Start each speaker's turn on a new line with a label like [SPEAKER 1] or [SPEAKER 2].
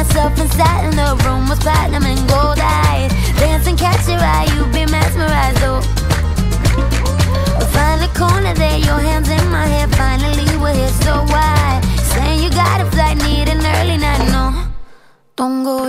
[SPEAKER 1] myself inside, and the room was platinum and gold eyes. Dance and catch your eye, you be mesmerized, oh. We'll find a corner there, your hands in my hair. Finally we're here, so why? Saying you got a flight, need an early night, no. Don't go